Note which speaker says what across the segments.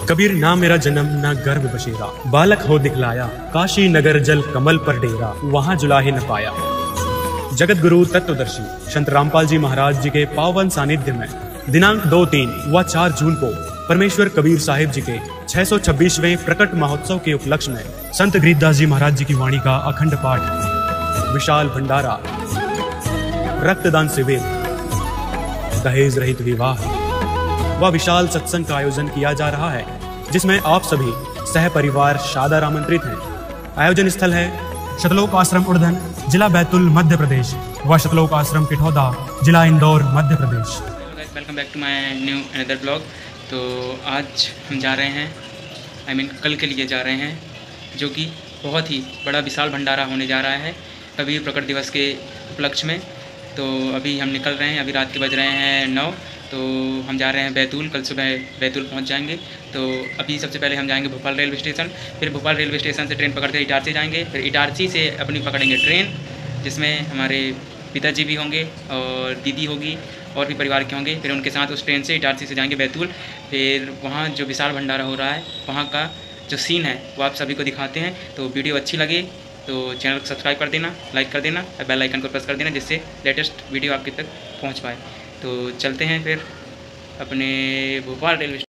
Speaker 1: कबीर ना मेरा जन्म ना गर्भ बशेरा, बालक हो दिखलाया, काशी नगर जल कमल पर डेरा, वहां जुलाहे न पाया। जगत गुरु तत्वदर्शी संत रामपाल जी महाराज जी के पावन सानिध्य में दिनांक 2, 3 व 4 जून को परमेश्वर कबीर साहिब जी के 626वें प्रकट महोत्सव के उपलक्ष्य में संत गरीबदास जी महाराज जी की वाणी का अखंड पाठ, विशाल भंडारा, रक्तदान शिविर, दहेज रहित विवाह व विशाल सत्संग का आयोजन किया जा रहा है, जिसमें आप सभी सह परिवार सादर आमंत्रित हैं। आयोजन स्थल है शतलोक आश्रम उड़धन, जिला बैतूल मध्य प्रदेश व शतलोक आश्रम किठौदा, जिला Indore Madhya Pradesh.
Speaker 2: Welcome back to my new another blog. तो आज हम जा रहे हैं, कल के लिए जा रहे हैं, जो कि बहुत ही बड़ा विशाल भंडारा होने जा रहा है कबीर प्रकट दिवस के उपलक्ष्य में। तो अभी हम निकल रहे हैं, अभी रात के बज रहे हैं 9। तो हम जा रहे हैं बैतूल, कल सुबह बैतूल पहुंच जाएंगे। तो अभी सबसे पहले हम जाएंगे भोपाल रेलवे स्टेशन, फिर भोपाल रेलवे स्टेशन से ट्रेन पकड़कर इटारसी जाएंगे, फिर इटारसी से अपनी पकड़ेंगे ट्रेन, जिसमें हमारे पिताजी भी होंगे और दीदी होगी और भी परिवार के होंगे। फिर उनके साथ उस ट्रेन से इटारसी से जाएंगे बैतूल। फिर वहाँ जो विशाल भंडारा हो रहा है, वहाँ का जो सीन है वो आप सभी को दिखाते हैं। तो वीडियो अच्छी लगे तो चैनल को सब्सक्राइब कर देना, लाइक कर देना और बेल आइकन को प्रेस कर देना, जिससे लेटेस्ट वीडियो आपके तक पहुँच पाए। तो चलते हैं फिर अपने भोपाल रेलवे स्टेशन।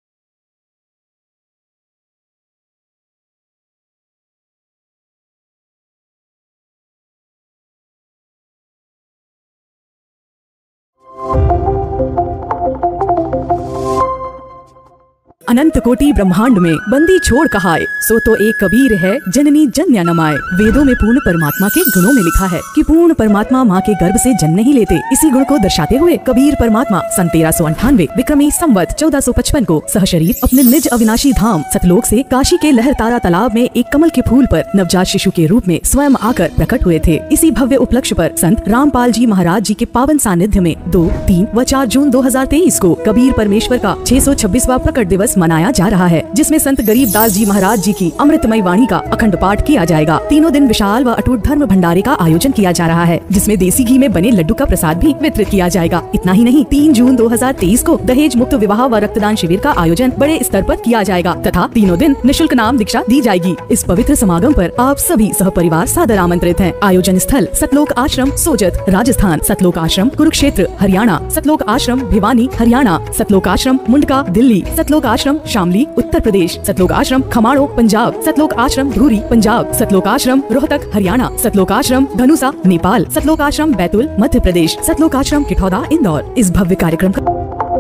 Speaker 3: अनंत कोटि ब्रह्मांड में बंदी छोड़ कहाए, सो तो एक कबीर है जननी जन्य नमाए। वेदों में पूर्ण परमात्मा के गुणों में लिखा है कि पूर्ण परमात्मा माँ के गर्भ से जन्म नहीं लेते। इसी गुण को दर्शाते हुए कबीर परमात्मा सन 1398 विक्रमी संवत 1455 को सहशरीर अपने निज अविनाशी धाम सतलोक से काशी के लहर तारा तालाब में एक कमल के फूल पर नवजात शिशु के रूप में स्वयं आकर प्रकट हुए थे। इसी भव्य उपलक्ष्य पर संत रामपाल जी महाराज जी के पावन सानिध्य में 2, 3 व 4 जून 2023 को कबीर परमेश्वर का 626वां प्रकट दिवस मनाया जा रहा है, जिसमें संत गरीबदास जी महाराज जी की अमृतमय वाणी का अखंड पाठ किया जाएगा। तीनों दिन विशाल व अटूट धर्म भंडारे का आयोजन किया जा रहा है, जिसमें देसी घी में बने लड्डू का प्रसाद भी वितरित किया जाएगा। इतना ही नहीं, 3 जून 2023 को दहेज मुक्त विवाह व रक्तदान शिविर का आयोजन बड़े स्तर पर किया जाएगा तथा तीनों दिन निःशुल्क नाम दीक्षा दी जाएगी। इस पवित्र समागम पर आप सभी सह परिवार सादर आमंत्रित हैं। आयोजन स्थल सतलोक आश्रम सोजत राजस्थान, सतलोक आश्रम कुरुक्षेत्र हरियाणा, सतलोक आश्रम भिवानी हरियाणा, सतलोक आश्रम मुंडका दिल्ली, सतलोक आश्रम शामली उत्तर प्रदेश, सतलोक आश्रम खमाड़ो पंजाब, सतलोक आश्रम धूरी पंजाब, सतलोक आश्रम रोहतक हरियाणा, सतलोक आश्रम धनुषा नेपाल, सतलोक आश्रम बैतूल मध्य प्रदेश, सतलोक आश्रम किठौदा इंदौर। इस भव्य कार्यक्रम का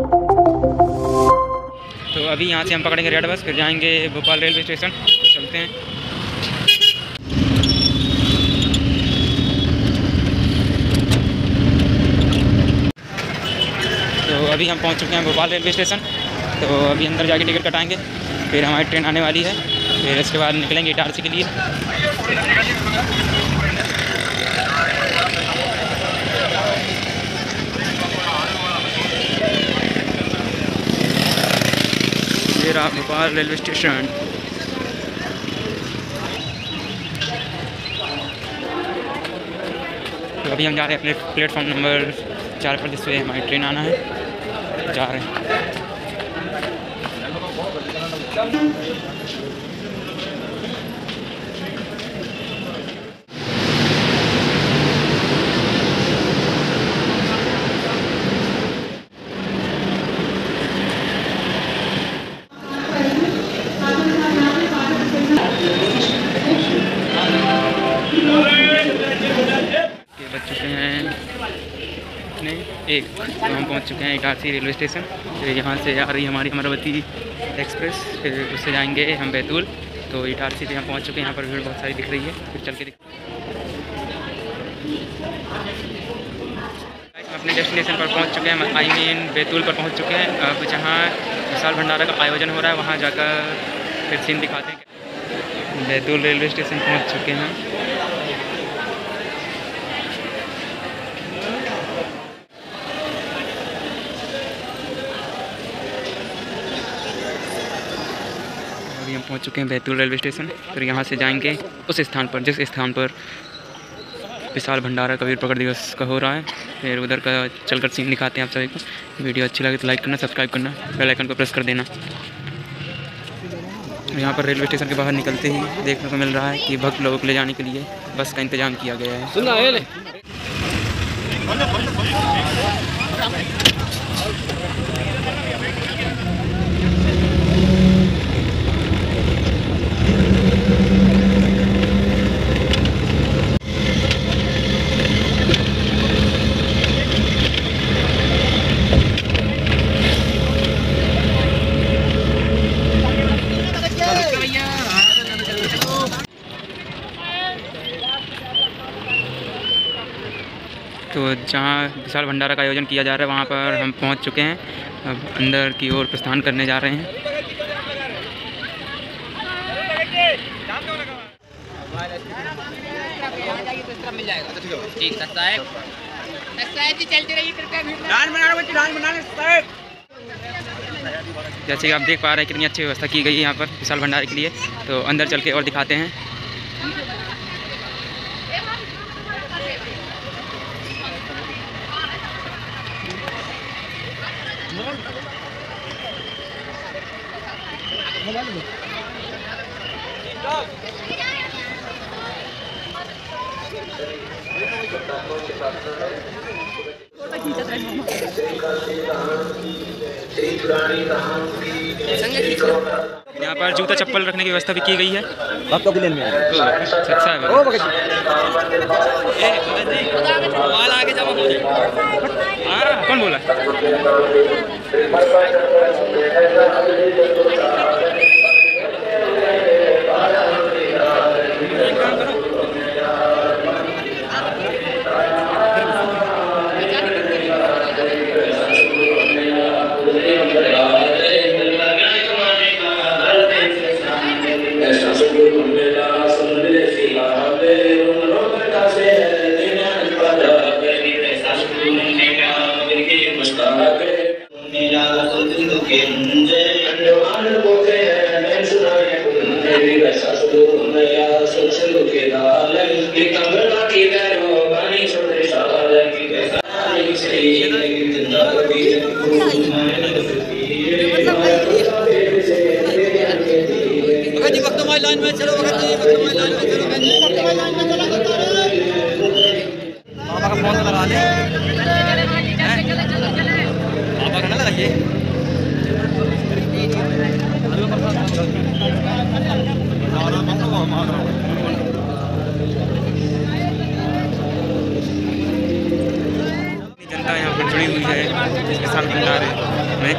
Speaker 2: तो अभी यहाँ से हम पकड़ेंगे रेड बस, फिर जाएंगे भोपाल रेलवे स्टेशन। तो चलते हैं। तो अभी हम पहुँच चुके हैं भोपाल रेलवे स्टेशन। तो अभी अंदर जाके टिकट कटाएंगे, फिर हमारी ट्रेन आने वाली है, फिर इसके बाद निकलेंगे इटारसी के लिए। ये रहा भोपाल रेलवे स्टेशन। तो अभी हम जा रहे हैं अपने प्लेटफॉर्म नंबर 4 पर, जिससे हमारी ट्रेन आना है। जा रहे हैं। बज चुके हैं अपने 1, तो हम पहुंच चुके हैं इटारसी रेलवे स्टेशन। फिर यहाँ से आ रही हमारी अमरावती एक्सप्रेस, फिर उससे जाएंगे हम बैतूल। तो इटारसी से हम पहुंच चुके हैं, यहाँ पर भीड़ बहुत सारी दिख रही है, फिर चल के हम अपने डेस्टिनेशन पर पहुंच चुके हैं, बैतूल पर पहुंच चुके हैं। अब जहाँ विशाल भंडारा का आयोजन हो रहा है वहाँ जाकर फिर सीन दिखाते हैं। बैतूल रेलवे स्टेशन पहुँच चुके हैं। हम पहुंच चुके हैं बैतूल रेलवे स्टेशन। फिर यहाँ से जाएंगे उस स्थान पर जिस स्थान पर विशाल भंडारा कबीर प्रकट दिवस का हो रहा है। फिर उधर का चलकर सीन दिखाते हैं आप सभी को। वीडियो अच्छी लगे तो लाइक करना, सब्सक्राइब करना, बेल आइकन को प्रेस कर देना। यहाँ पर रेलवे स्टेशन के बाहर निकलते ही देखने को मिल रहा है कि भक्त लोगों को ले जाने के लिए बस का इंतजाम किया गया है। तो जहाँ विशाल भंडारा का आयोजन किया जा रहा है वहाँ पर हम पहुँच चुके हैं। अब अंदर की ओर प्रस्थान करने जा रहे हैं। जैसे कि आप देख पा रहे हैं कितनी अच्छी व्यवस्था की गई है यहाँ पर विशाल भंडारे के लिए। तो अंदर चल के और दिखाते हैं। यहाँ पर जूता चप्पल रखने की व्यवस्था भी की गई है।
Speaker 4: भक्तों के लिए
Speaker 2: अच्छा है। कौन बोला? जनता यहाँ पर जुड़ी हुई है इस विशाल भंडारे में।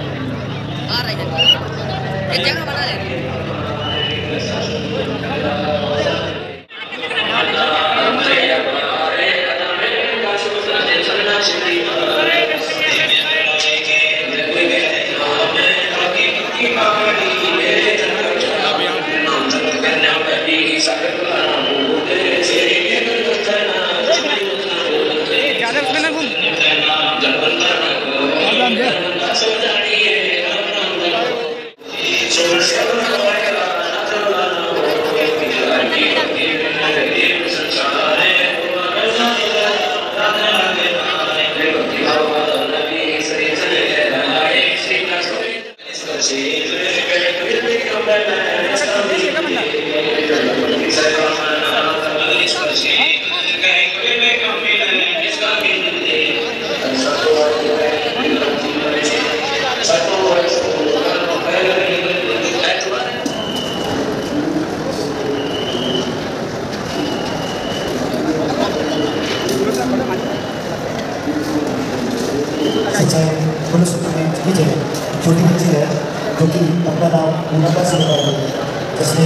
Speaker 4: छोटी बच्ची है जो कि अपना नाम मोनिका से बता रही है, जिसने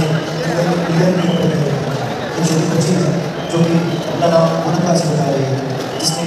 Speaker 4: छोटी बच्ची है जो कि अपना नाम मोनिका से बता रही है, जिसने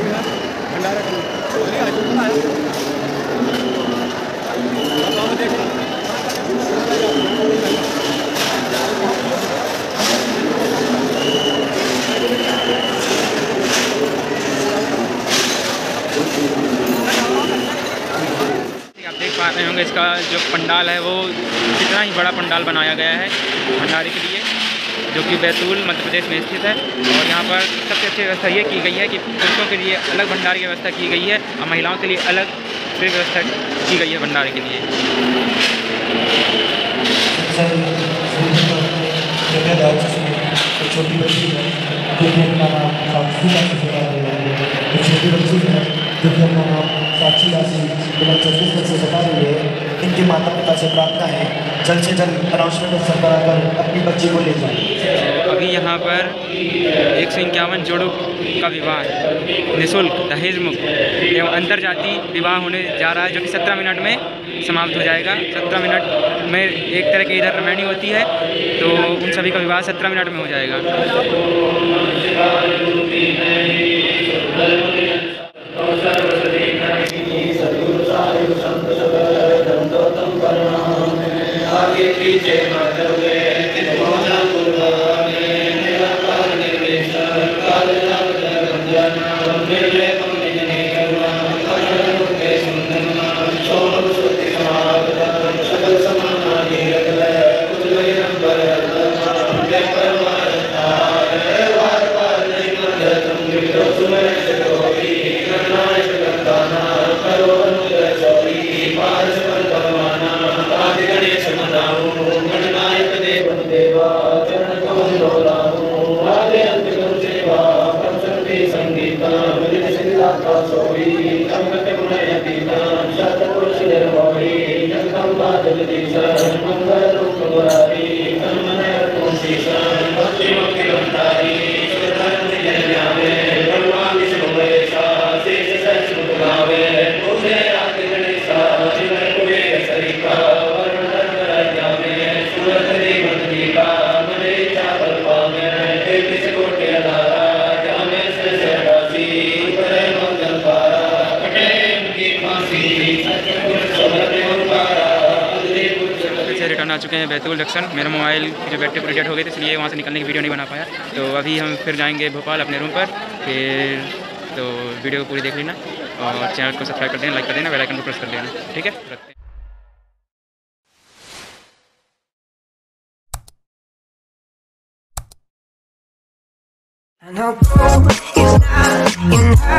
Speaker 2: पा रहे होंगे इसका जो पंडाल है वो कितना ही बड़ा पंडाल बनाया गया है भंडारे के लिए, जो कि बैतूल मध्य प्रदेश में स्थित है। और यहाँ पर सबसे अच्छी व्यवस्था ये की गई है कि पुरुषों के लिए अलग भंडारे की व्यवस्था की गई है और महिलाओं के लिए अलग व्यवस्था की गई है भंडारे के लिए।
Speaker 4: सर एक छोटी बच्ची है जो कि अपना नाम साक्षी दासी बता रही है। एक छोटी बच्ची है जो कि अपना नाम साक्षी दासी 2024 से बता रही है। इनके माता पिता से प्रार्थना है जल्द से जल्द अनाउंसमेंट अफसर कराकर अपनी बच्ची को ले जाए।
Speaker 2: अभी यहाँ पर 151 जोड़ों का विवाह निःशुल्क दहेज मुक्त एवं अंतरजातीय विवाह होने जा रहा है, जो कि 17 मिनट में समाप्त हो जाएगा। 17 मिनट में एक तरह की इधर रमैनी होती है, तो उन सभी का विवाह 17 मिनट में हो जाएगा। रिटर्न आ चुके हैं बैतूल जंक्शन। मेरा मोबाइल की जो बैटरी पूरी डेड हो गई थी, इसलिए वहाँ से निकलने की वीडियो नहीं बना पाया। तो अभी हम फिर जाएंगे भोपाल अपने रूम पर। फिर तो वीडियो को पूरी देख लेना और चैनल को सब्सक्राइब कर देना, लाइक कर देना, बेल आइकन को प्रेस कर देना। ठीक है, रखते हैं।
Speaker 5: And I'll go if not in